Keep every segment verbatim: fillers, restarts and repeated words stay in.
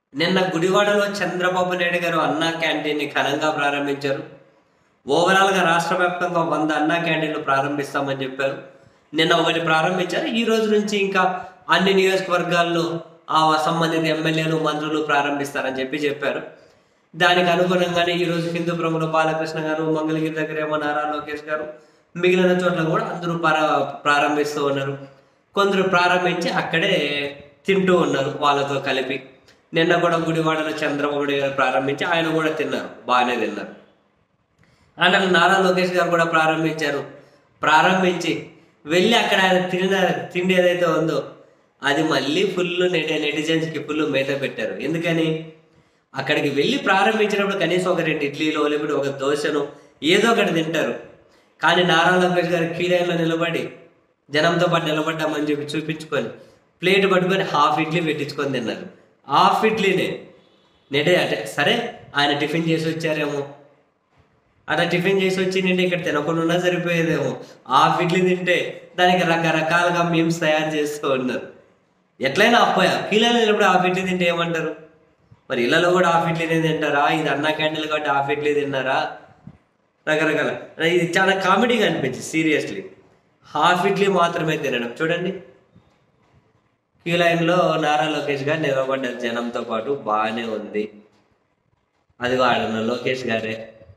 నిన్న గుడివాడలో చంద్రబాబు నాయుడు గారు అన్నా క్యాంటీన్ని ఘనంగా ప్రారంభించారు. ఓవరాల్గా రాష్ట్ర వ్యాప్తంగా వంద అన్నా క్యాంటీన్లు ప్రారంభిస్తామని చెప్పారు. నిన్న ఒకటి ప్రారంభించారు. ఈ రోజు నుంచి ఇంకా అన్ని నియోజకవర్గాల్లో ఆ సంబంధిత ఎమ్మెల్యేలు మంత్రులు ప్రారంభిస్తారని చెప్పి చెప్పారు. దానికి అనుగుణంగానే ఈ రోజు హిందూపురంలో బాలకృష్ణ గారు, మంగళగిరి దగ్గర ఏమో నారా లోకేష్ గారు, మిగిలిన చోట్ల కూడా అందరూ ప్రారంభిస్తూ ఉన్నారు. కొందరు ప్రారంభించి అక్కడే తింటూ ఉన్నారు వాళ్ళతో కలిపి. నిన్న కూడా గుడివాడలో చంద్రబాబు గారు ప్రారంభించి ఆయన కూడా తిన్నారు, బాగానే తిన్నారు. అంటే నారా లోకేష్ గారు కూడా ప్రారంభించారు. ప్రారంభించి వెళ్ళి అక్కడ ఆయన తిన తిండి ఏదైతే ఉందో అది మళ్ళీ ఫుల్ నెట్ నెటిజన్స్కి ఫుల్ మేత పెట్టారు. ఎందుకని అక్కడికి వెళ్ళి ప్రారంభించినప్పుడు కనీసం ఒక రెండు ఇడ్లీలో లేకపోతే ఒక దోశను ఏదో ఒకటి తింటారు. కానీ నారా లోకేష్ గారు క్యూ లైన్లో నిలబడి జనంతో పాటు నిలబడ్డామని చెప్పి చూపించుకొని ప్లేట్ పట్టుకొని హాఫ్ ఇడ్లీ పెట్టించుకొని తిన్నారు. హాఫ్ ఇడ్లీనే నెటే అంటే సరే ఆయన టిఫిన్ చేసి వచ్చారేమో, అట్లా టిఫిన్ చేసి వచ్చి నిండి ఇక్కడ తినకుండా సరిపోయేదేమో. హాఫ్ ఇడ్లీ తింటే దానికి రకరకాలుగా మీమ్స్ తయారు చేస్తూ ఉన్నారు. ఎట్లయినా అప్పోయా కీలలో నిలబడి హాఫ్ ఇడ్లీ తింటే ఏమంటారు? మరి ఇళ్ళలో కూడా హాఫ్ ఇడ్లీనే తింటారా? ఇది అన్నా క్యాంటీన్లు కాబట్టి హాఫ్ ఇడ్లీ తిన్నారా? రకరకాల ఇది చాలా కామెడీగా అనిపించింది సీరియస్లీ. హాఫ్ ఇడ్లీ మాత్రమే తినడం చూడండి. క్యూ లైన్లో నారా లోకేష్ గారు నిలబడ్డారు జనంతో పాటు, బాగానే ఉంది. అది వాడన లోకేష్ గారే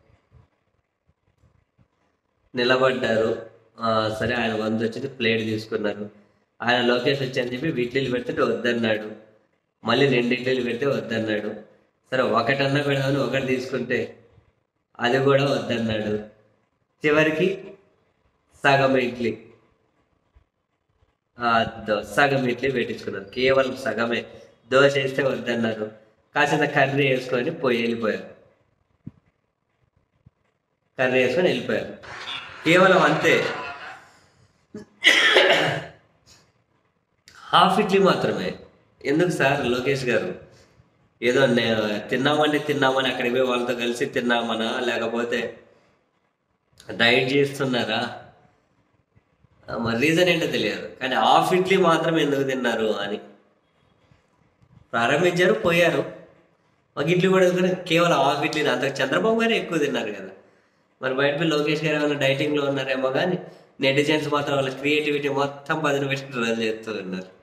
నిలబడ్డారు. సరే ఆయన వంతు వచ్చింది, ప్లేట్ తీసుకున్నారు. ఆయన లోకేష్ వచ్చి చెప్పి ఇడ్లీలు పెడితే వద్దన్నాడు, మళ్ళీ రెండు ఇడ్లీలు పెడితే వద్దన్నాడు. సరే ఒకటన్నా పెడదామని ఒకటి తీసుకుంటే అది కూడా వద్దన్నాడు. చివరికి సగం ఇడ్లీ సగం ఇడ్లీ పెట్టించుకున్నారు. కేవలం సగమే. దోశ వేస్తే వద్దన్నారు, కాసిన కర్రీ వేసుకొని పోయి వెళ్ళిపోయారు. కర్రీ వేసుకొని వెళ్ళిపోయారు. కేవలం అంతే. హాఫ్ ఇడ్లీ మాత్రమే. ఎందుకు సార్ లోకేష్ గారు? ఏదో తిన్నామని తిన్నామని అక్కడికి పోయి వాళ్ళతో కలిసి తిన్నామనా, లేకపోతే డైట్ చేస్తున్నారా? మరి రీజన్ ఏంటో తెలియదు. కానీ హాఫ్ ఇడ్లీ మాత్రం ఎందుకు తిన్నారు అని ప్రారంభించారు, పోయారు. ఒక ఇడ్లీ కూడా కేవలం హాఫ్ ఇడ్లీ. అంత చంద్రబాబు గారే ఎక్కువ తిన్నారు కదా. మరి బయట లోకేష్ గారు ఏమైనా డైటింగ్లో ఉన్నారేమో, కానీ నెటిజన్స్ మాత్రం వాళ్ళ క్రియేటివిటీ మొత్తం పదిన పెట్టి రన్ చేస్తూ ఉన్నారు.